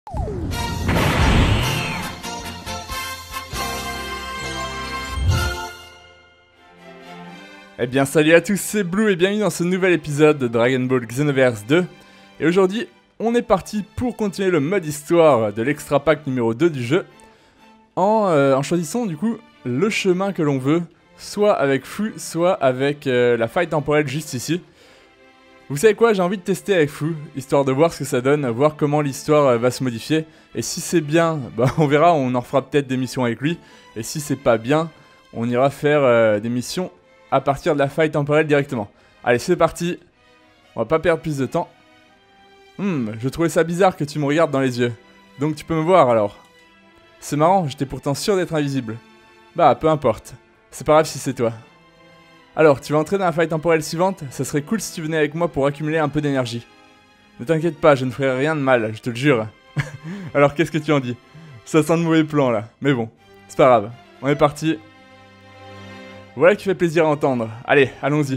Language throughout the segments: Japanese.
Eh bien salut à tous, c'est Blue et bienvenue dans ce nouvel épisode de Dragon Ball Xenoverse 2. Et aujourd'hui, on est parti pour continuer le mode histoire de l'extra pack numéro 2 du jeu en choisissant du coup le chemin que l'on veut, soit avec Fu, soit avec la faille temporelle juste ici. Vous savez quoi, j'ai envie de tester avec Fu, histoire de voir ce que ça donne, voir comment l'histoire va se modifier. Et si c'est bien, bah on verra, on en fera peut-être des missions avec lui. Et si c'est pas bien, on ira faire des missions à partir de la faille temporelle directement. Allez, c'est parti. On va pas perdre plus de temps. Je trouvais ça bizarre que tu me regardes dans les yeux. Donc tu peux me voir alors. C'est marrant, j'étais pourtant sûr d'être invisible. Bah, peu importe. C'est pas grave si c'est toi. Alors, tu vas entrer dans la faille temporelle suivante. Ça serait cool si tu venais avec moi pour accumuler un peu d'énergie. Ne t'inquiète pas, je ne ferai rien de mal, je te le jure. Alors, qu'est-ce que tu en dis? Ça sent de mauvais plan là. Mais bon, c'est pas grave. On est parti. Voilà qui fait plaisir à entendre. Allez, allons-y.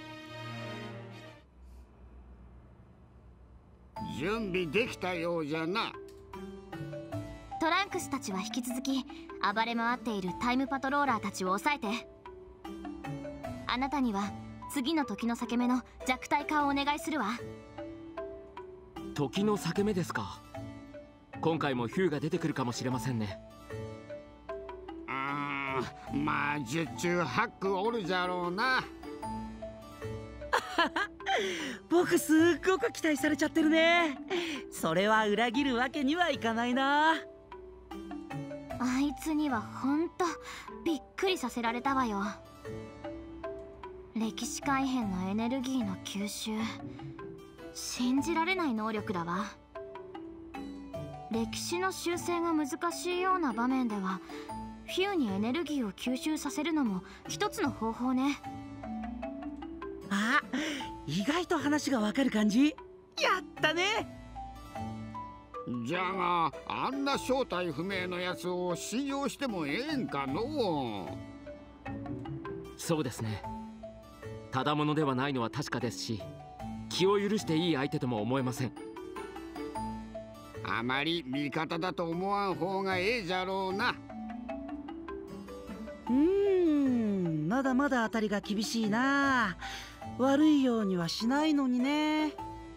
Trunks たちは引き続き暴れ回っているタイムパトローラーたちを抑えて。あなたには次の時の裂け目の弱体化をお願いするわ。 時の裂け目ですか。今回もヒューが出てくるかもしれませんね。 まあ十中八九おるじゃろうな。 僕すっごく期待されちゃってるね。それは裏切るわけにはいかないな。 あいつにはほんとびっくりさせられたわよ。歴史改変のエネルギーの吸収、信じられない能力だわ。歴史の修正が難しいような場面ではフューにエネルギーを吸収させるのも一つの方法ね。 あ、意外と話がわかる感じ。やったね。 じゃがあんな正体不明のやつを信用してもええんかのう。 そうですね。ただものではないのは確かですし、気を許していい相手とも思えません。 あまり味方だと思わん方がええじゃろうな。 まだまだ当たりが厳しいな。悪いようにはしないのにね。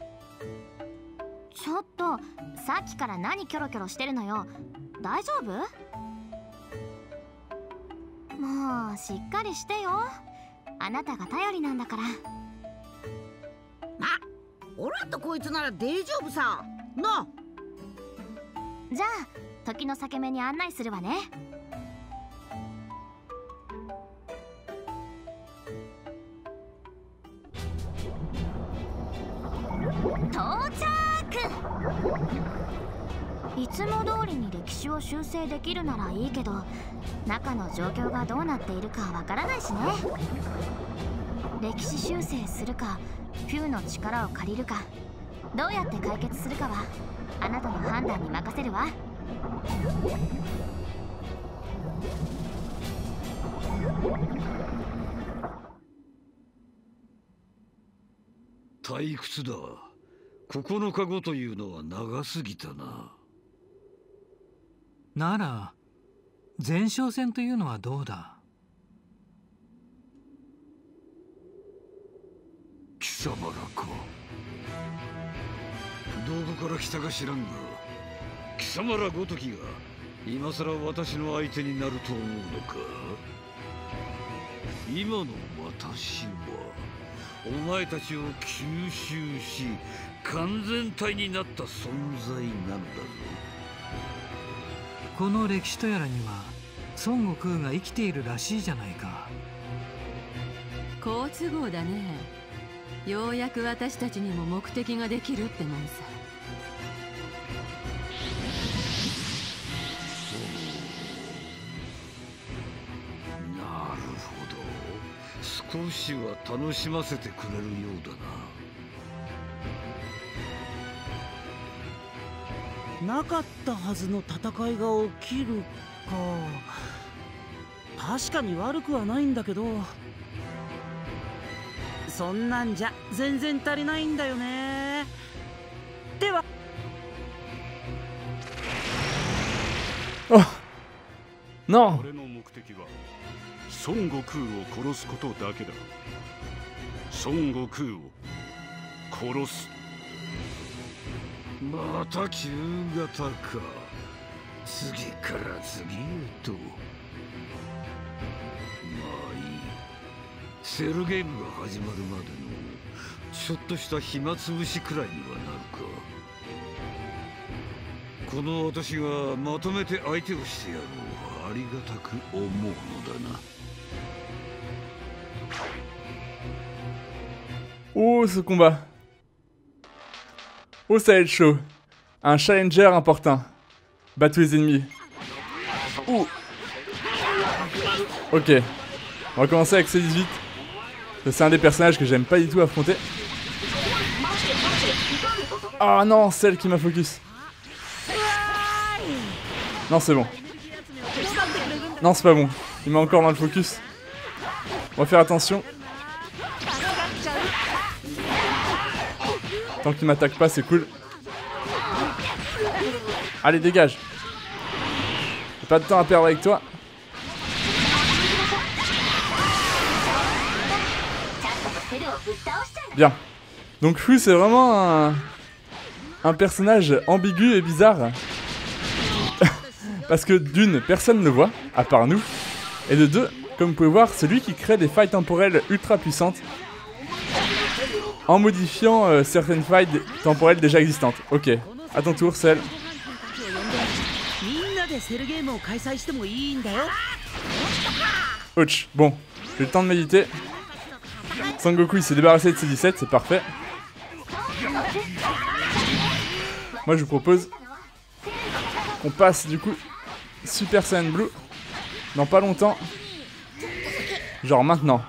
ちょっとさっきから何キョロキョロしてるのよ。大丈夫？もうしっかりしてよ。あなたが頼りなんだから。 オラとこいつなら大丈夫さな。 じゃあ時の裂け目に案内するわね。到着。いつも通りに歴史を修正できるならいいけど、中の状況がどうなっているかわからないしね。歴史修正するかフューの力を借りるか、どうやって解決するかはあなたの判断に任せるわ。 退屈だ。9日後というのは長すぎたな。 なら前哨戦というのはどうだ。 貴様らか。どこから来たか知らんが、貴様らごときが今さら私の相手になると思うのか。今の私はお前たちを吸収し完全体になった存在なのだぞ。 この歴史とやらには孫悟空が生きているらしいじゃないか。 好都合だね。ようやく私たちにも目的ができるってもんさ。 なるほど。少しは楽しませてくれるようだな。なかったはずの戦いが起きるか。確かに悪くはないんだけど、そんなんじゃ全然足りないんだよね。では Oh non. 俺の目的は孫悟空を殺すことだけだ。孫悟空を殺す。 また旧型か。次から次へと。まあいい。セルゲームが始まるまでのちょっとした暇つぶしくらいにはなるか。この私がまとめて相手をしてやろう。ありがたく思うのだな。 Oh, ce combat. Oh, ça va être chaud. Un challenger important. Bat tous les ennemis. Ouh. Ok. On va commencer avec C18. C'est un des personnages que j'aime pas du tout affronter. Ah non, celle qui m'a focus. Non, c'est bon. Non, c'est pas bon. Il m'a encore dans le focus. On va faire attention. Tant qu'il m'attaque pas, c'est cool. Allez, dégage. J'ai pas de temps à perdre avec toi. Bien. Donc Fu, c'est vraiment un personnage ambigu et bizarre. Parce que d'une, personne ne le voit, à part nous. Et de deux, comme vous pouvez voir, c'est lui qui crée des failles temporelles ultra puissantes. En modifiant certaines failles temporelles déjà existantes. Ok, à ton tour, Cell. Ouch, bon, j'ai le temps de méditer. Son Goku il s'est débarrassé de ses 17, c'est parfait. Moi je vous propose qu'on passe du coup Super Saiyan Blue dans pas longtemps. Genre maintenant.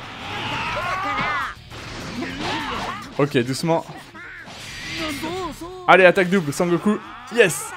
Ok, doucement. Allez, attaque double, Sangoku. Yes!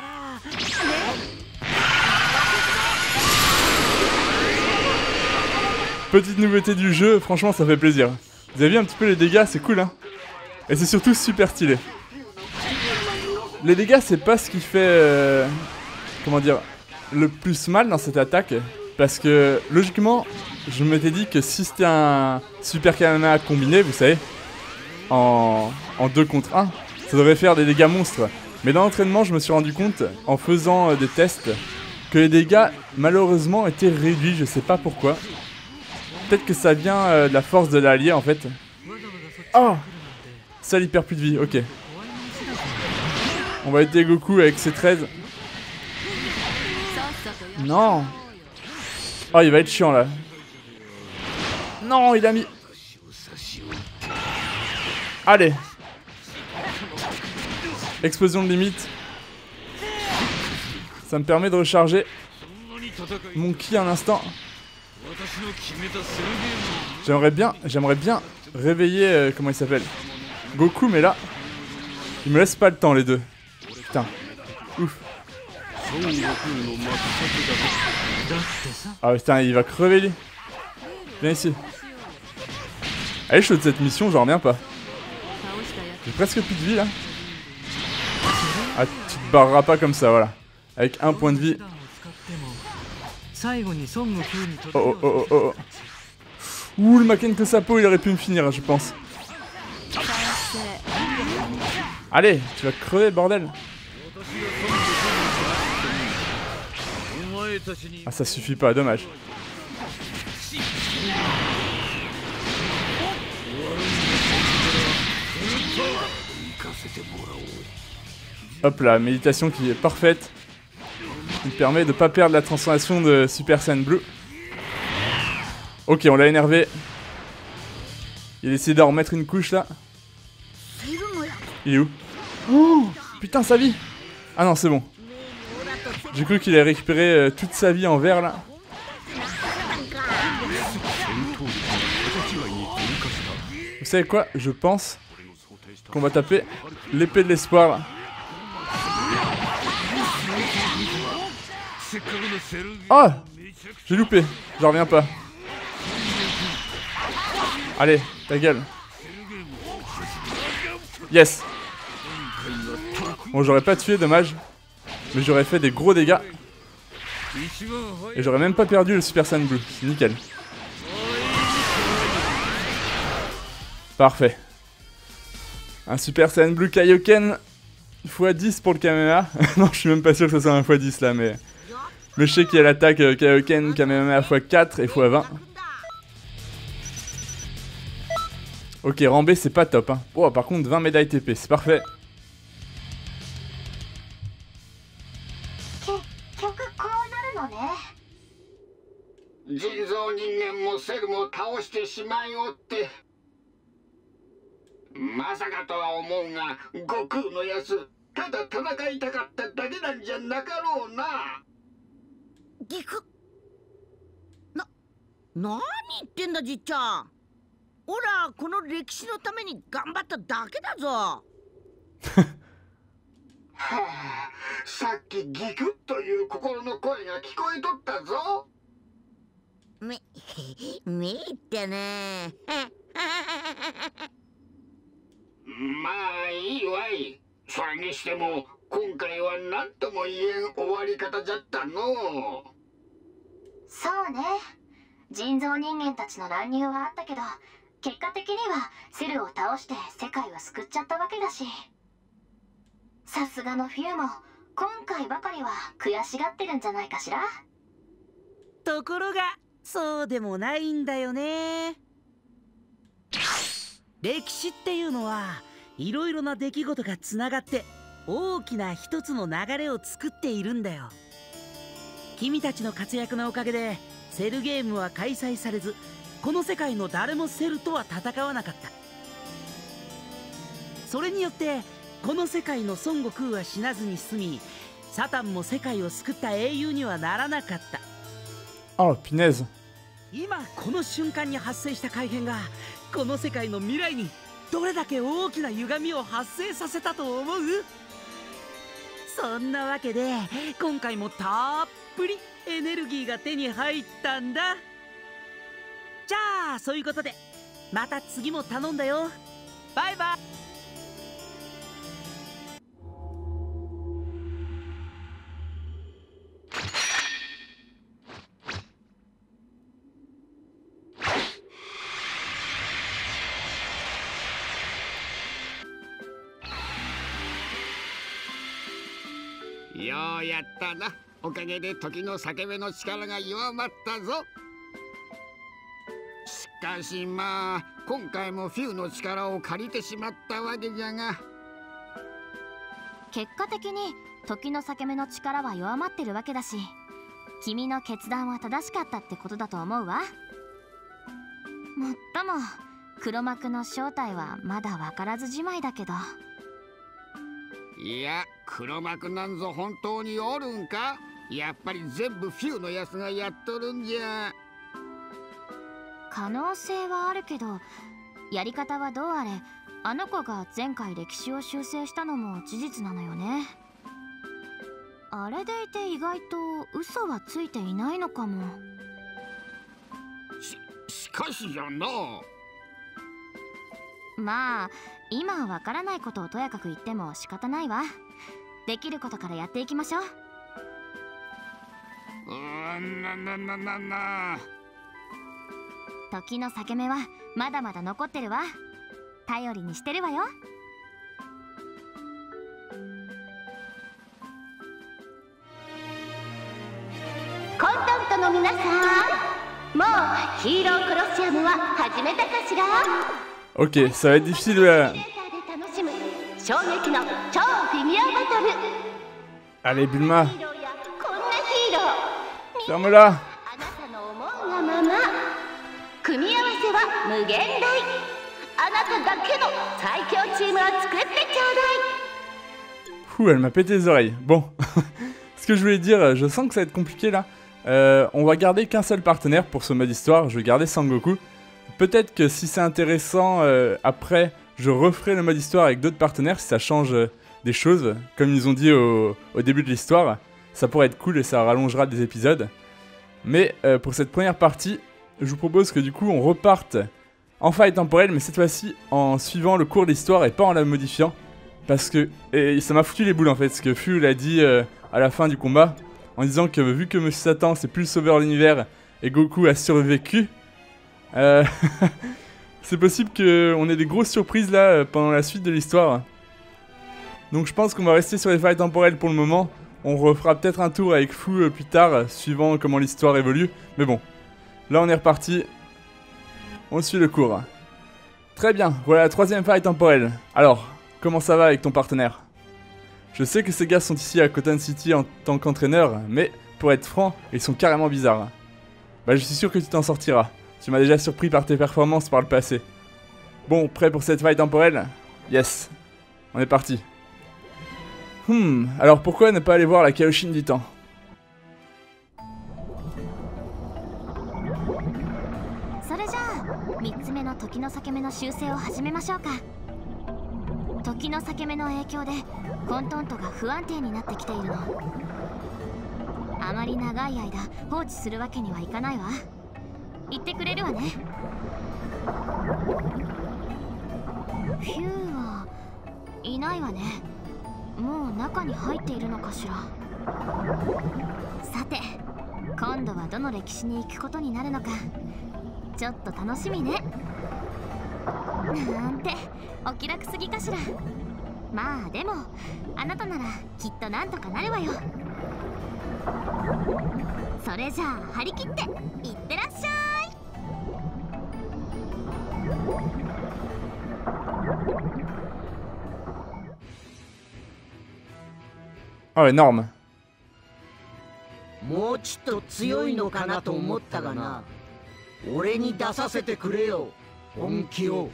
Petite nouveauté du jeu, franchement ça fait plaisir. Vous avez vu un petit peu les dégâts, c'est cool hein. Et c'est surtout super stylé. Les dégâts c'est pas ce qui fait... comment dire... le plus mal dans cette attaque. Parce que logiquement, je m'étais dit que si c'était un Super Kamehameha combiné, vous savez, en 2 contre 1, ça devrait faire des dégâts monstres. Mais dans l'entraînement, je me suis rendu compte, en faisant des tests, que les dégâts malheureusement étaient réduits, je sais pas pourquoi. Peut-être que ça vient de la force de l'allié en fait. Oh! Ça il perd plus de vie, ok. On va aider Goku avec ses 13. Non! Oh, il va être chiant là. Non, il a mis... Allez. Explosion de limite. Ça me permet de recharger mon ki un instant. J'aimerais bien réveiller... comment il s'appelle? Goku, mais là... il me laisse pas le temps les deux. Putain. Ouf. Ah putain, il va crever lui. Viens ici. Elle est chaude cette mission, j'en reviens pas. J'ai presque plus de vie là. Ah, tu te barreras pas comme ça, voilà. Avec 1 point de vie. Oh oh oh oh oh. Ouh, le Maken que sa peau, il aurait pu me finir, je pense. Allez, tu vas crever, bordel. Ah, ça suffit pas, dommage. Hop là, méditation qui est parfaite. Qui me permet de pas perdre la transformation de Super Saiyan Blue. Ok, on l'a énervé. Il a essayé d'en remettre une couche là. Il est où? Oh, putain, sa vie. Ah non, c'est bon. J'ai cru qu'il allait récupérer toute sa vie en vert là. Vous savez quoi? Je pense qu'on va taper l'épée de l'espoir. Oh! J'ai loupé, j'en reviens pas. Allez, ta gueule. Yes! Bon, j'aurais pas tué, dommage. Mais j'aurais fait des gros dégâts. Et j'aurais même pas perdu le Super Saiyan Blue, c'est nickel. Parfait. Un Super Saiyan Blue Kaioken x10 pour le Kamehameha. Non, je suis même pas sûr que ce soit un x10 là, mais je sais qu'il y a l'attaque Kaioken Kamehameha x4 et x20. Ok, Rambé c'est pas top hein. Oh, par contre 20 médailles TP, c'est parfait. 何言ってんだじっちゃん。オラこの歴史のために頑張っただけだぞ。はあ、さっきギクッという心の声が聞こえとったぞ。 めってね。 まあいいわい。それにしても今回は何とも言えん終わり方じゃったの。 そうね。人造人間たちの乱入はあったけど、結果的にはセルを倒して世界を救っちゃったわけだし、さすがのフィルも今回ばかりは悔しがってるんじゃないかしら。 ところがそうでもないんだよね。歴史っていうのはいろいろな出来事がつながって大きな一つの流れを作っているんだよ。君たちの活躍のおかげでセルゲームは開催されず、この世界の誰もセルとは戦わなかった。それによってこの世界の孫悟空は死なずに済み、サタンも世界を救った英雄にはならなかった。 Oh, punaise. 今この瞬間に発生した改変がこの世界の未来にどれだけ大きな歪みを発生させたと思う？そんなわけで今回もたっぷりエネルギーが手に入ったんだ。じゃあそういうことでまた次も頼んだよ。バイバイ。 ようやったな。おかげで時の裂け目の力が弱まったぞ。しかしまあ今回もフィウの力を借りてしまったわけじゃが、 結果的に時の裂け目の力は弱まってるわけだし、君の決断は正しかったってことだと思うわ。もっとも黒幕の正体はまだ分からずじまいだけど。 いや黒幕なんぞ本当におるんか。やっぱり全部フィウのやつがやっとるんじゃ。 可能性はあるけど、やり方はどうあれあの子が前回歴史を修正したのも事実なのよね。あれでいて意外と嘘はついていないのかも。 しかしじゃな。 まあ今わからないことをとやかく言っても仕方ないわ。できることからやっていきましょう。時の裂け目はまだまだ残ってるわ。頼りにしてるわよ。 コンタントの皆さん、もうヒーロークロシアムは始めたかしら。 Ok, ça va être difficile de... 衝撃の超フィギュアバトル。 Allez, Bulma. こんなヒーロー Ferme-la. あなたの思うがまま。組み合わせは無限大。あなただけの最強チームを作ってちょうだい。 Ouh, elle m'a pété les oreilles. Bon, ce que je voulais dire, je sens que ça va être compliqué là. On va garder qu'un seul partenaire pour ce mode histoire, je vais garder Sangoku. Peut-être que si c'est intéressant, après, je referai le mode histoire avec d'autres partenaires si ça change des choses. Comme ils ont dit au début de l'histoire, ça pourrait être cool et ça rallongera des épisodes. Mais pour cette première partie, je vous propose que du coup on reparte en faille temporelle, mais cette fois-ci en suivant le cours de l'histoire et pas en la modifiant. Parce que et ça m'a foutu les boules en fait, ce que Fu l'a dit à la fin du combat. en disant que vu que Monsieur Satan c'est plus le sauveur de l'univers et Goku a survécu, c'est possible qu'on ait des grosses surprises là pendant la suite de l'histoire. Donc je pense qu'on va rester sur les failles temporelles pour le moment. On refera peut-être un tour avec Fu plus tard, suivant comment l'histoire évolue. Mais bon, là on est reparti. On suit le cours. Très bien, voilà la troisième faille temporelle. Alors, comment ça va avec ton partenaire? Je sais que ces gars sont ici à Cotton City en tant qu'entraîneurs, mais pour être franc, ils sont carrément bizarres. Bah je suis sûr que tu t'en sortiras. Tu m'as déjà surpris par tes performances par le passé. Bon, prêt pour cette faille temporelle? Yes. On est parti. Alors pourquoi ne pas aller voir la Kaioshin du temps? もう中に入っているのかしら。さて、今度はどの歴史に行くことになるのか、ちょっと楽しみね。なんてお気楽すぎかしら。まあでもあなたならきっとなんとかなるわよ。それじゃあ張り切っていってらっしゃい。 Oh, énorme. もうちょっと強いのかなと思ったがな。俺に出させてくれよ、本気を。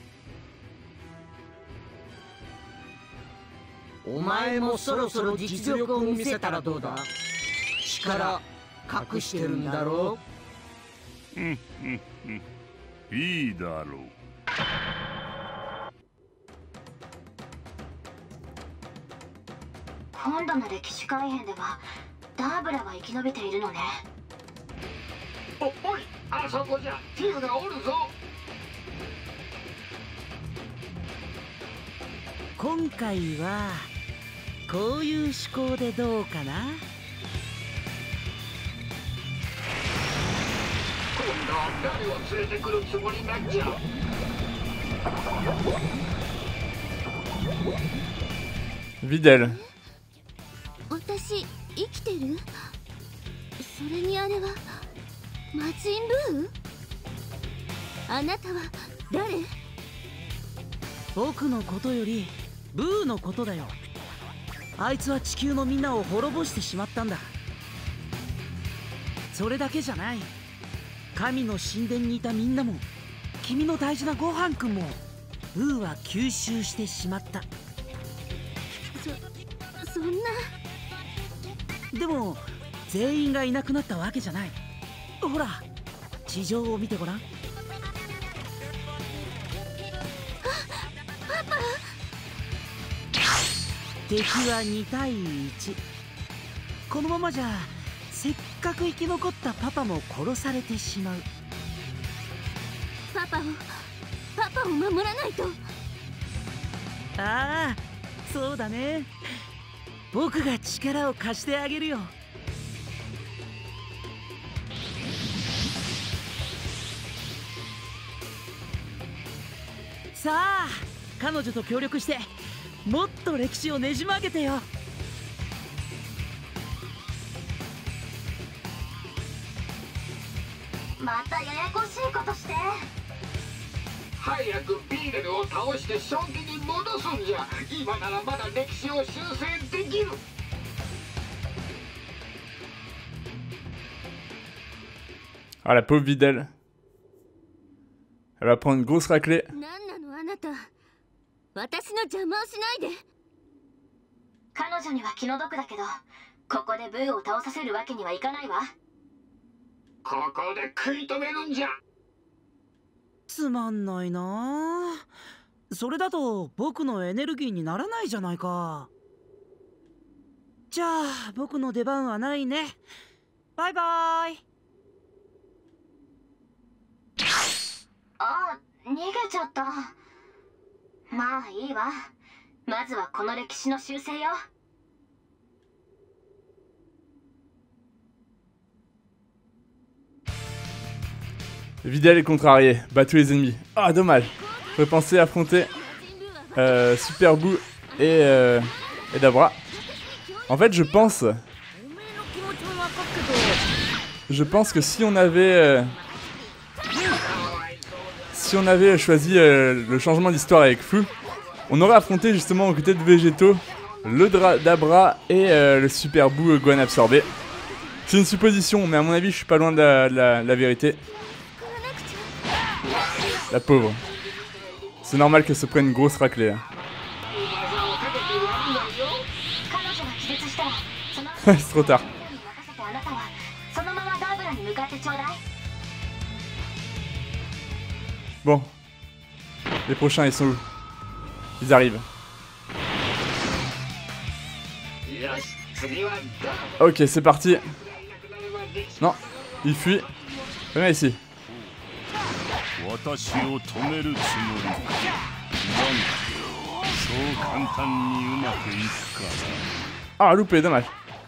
お前もそろそろ実力を見せたらどうだ？力隠してるんだろう？ いいだろう。 今度の歴史改変ではダーブラは生き延びているのね。 おい、あそこじゃティウがおるぞ。 今回はこういう思考でどうかな。 今度は誰を連れてくるつもりなんじゃ。 Videl。 私生きてる？それにあれは魔人ブー？あなたは誰？ 僕のことよりブーのことだよ。あいつは地球のみんなを滅ぼしてしまったんだ。それだけじゃない。神の神殿にいたみんなも、君の大事なご飯くんもブーは吸収してしまった。 そんな。 でも全員がいなくなったわけじゃない。ほら地上を見てごらん。 パパ。 敵は2対1。このままじゃせっかく生き残ったパパも殺されてしまう。 パパを守らないと。 ああ、そうだね。僕が力を貸してあげるよ。さあ、彼女と協力してもっと歴史をねじ曲げてよ。 またややこしいことして。 早くビーレルを倒して正気に戻すんじゃ。今ならまだ歴史を修正できる。 Ah, la pauvre Videl. Elle va prendre une grosse raclée. 何なのあなた。私の邪魔をしないで。彼女には気の毒だけど、ここでブーを倒させるわけにはいかないわ。 ここで食い止めるんじゃ。 つまんないな。それだと僕のエネルギーにならないじゃないか。じゃあ僕の出番はないね。バイバイ。 あ、逃げちゃった。まあいいわ。まずはこの歴史の修正よ。 Videl est contrarié, bat tous les ennemis. Ah, dommage. Je pensais affronter Super Boo et Dabra. En fait, je pense que si on avait choisi le changement d'histoire avec Fu, on aurait affronté justement aux côtés de Végétaux le Dabra et le Super Boo Gohan absorbé. C'est une supposition, mais à mon avis, je suis pas loin de la vérité. La pauvre. C'est normal qu'elle se prenne une grosse raclée. Hein. C'est trop tard. Bon. Les prochains, ils sont où? Ils arrivent. Ok, c'est parti. Non, il fuit. Viens ici. Ah, loupé, dommage.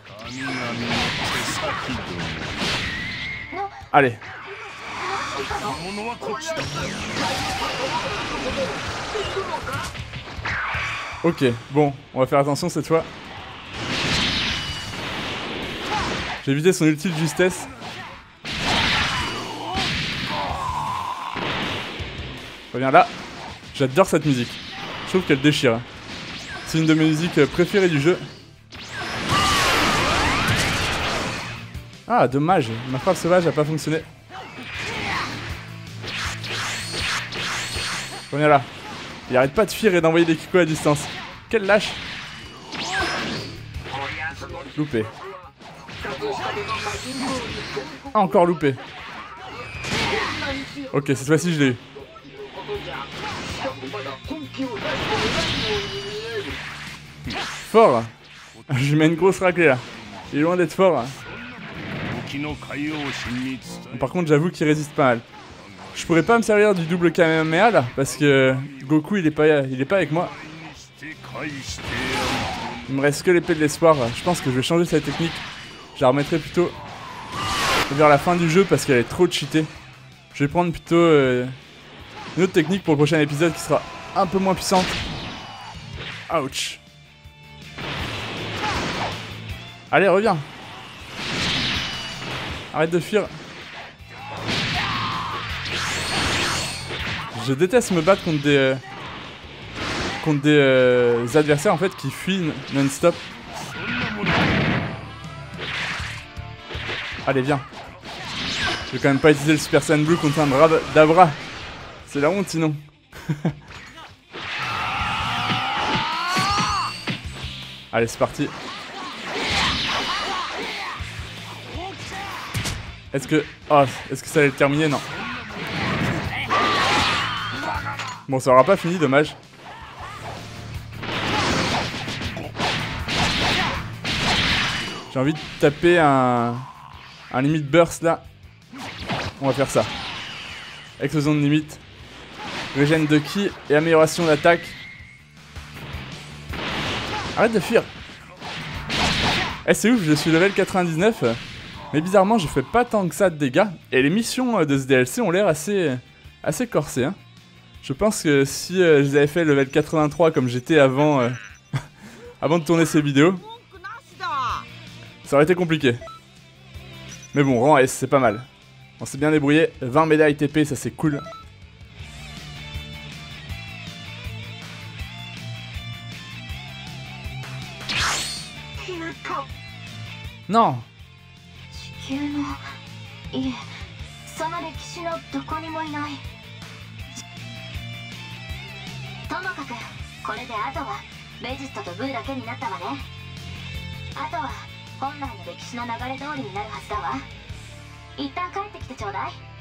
Allez. Ok, bon, on va faire attention cette fois. J'ai évité son ulti de justesse. Reviens là. J'adore cette musique. Je trouve qu'elle déchire. C'est une de mes musiques préférées du jeu. Ah, dommage. Ma frappe sauvage n'a pas fonctionné. Reviens là. Il arrête pas de fuir et d'envoyer des kikos à distance. Quel lâche. Loupé. Ah, encore loupé. Ok, cette fois-ci je l'ai eu. Fort. Je lui mets une grosse raclée là. Il est loin d'être fort. Par contre, j'avoue qu'il résiste pas mal. Je pourrais pas me servir du double Kamehameha là, parce que Goku il est pas avec moi. Il me reste que l'épée de l'espoir. Je pense que je vais changer sa technique. Je la remettrai plutôt vers la fin du jeu parce qu'elle est trop cheatée. Je vais prendre plutôt une autre technique pour le prochain épisode qui sera un peu moins puissante. Ouch. Allez, reviens. Arrête de fuir. Je déteste me battre contre des adversaires en fait qui fuient non-stop. Allez, viens. Je vais quand même pas utiliser le Super Saiyan Blue contre un Dabra. C'est la honte sinon. Allez, c'est parti. Est-ce que ça allait le terminer? Non. Bon, ça aura pas fini, dommage. J'ai envie de taper un limite burst là. On va faire ça. Explosion de limite. Régène de ki et amélioration d'attaque. Arrête de fuir. Eh, c'est ouf, je suis level 99. Mais bizarrement, je fais pas tant que ça de dégâts. Et les missions de ce DLC ont l'air assez corsées. Hein. Je pense que si je les avais fait level 83 comme j'étais avant, avant de tourner ces vidéos, ça aurait été compliqué. Mais bon, rang S, c'est pas mal. On s'est bien débrouillé. 20 médailles TP, ça c'est cool. Non. ともかくこれであとはベジストとブーだけになったわね。あとは本来の歴史の流れ通りになるはずだわ。一旦帰ってきてちょうだい。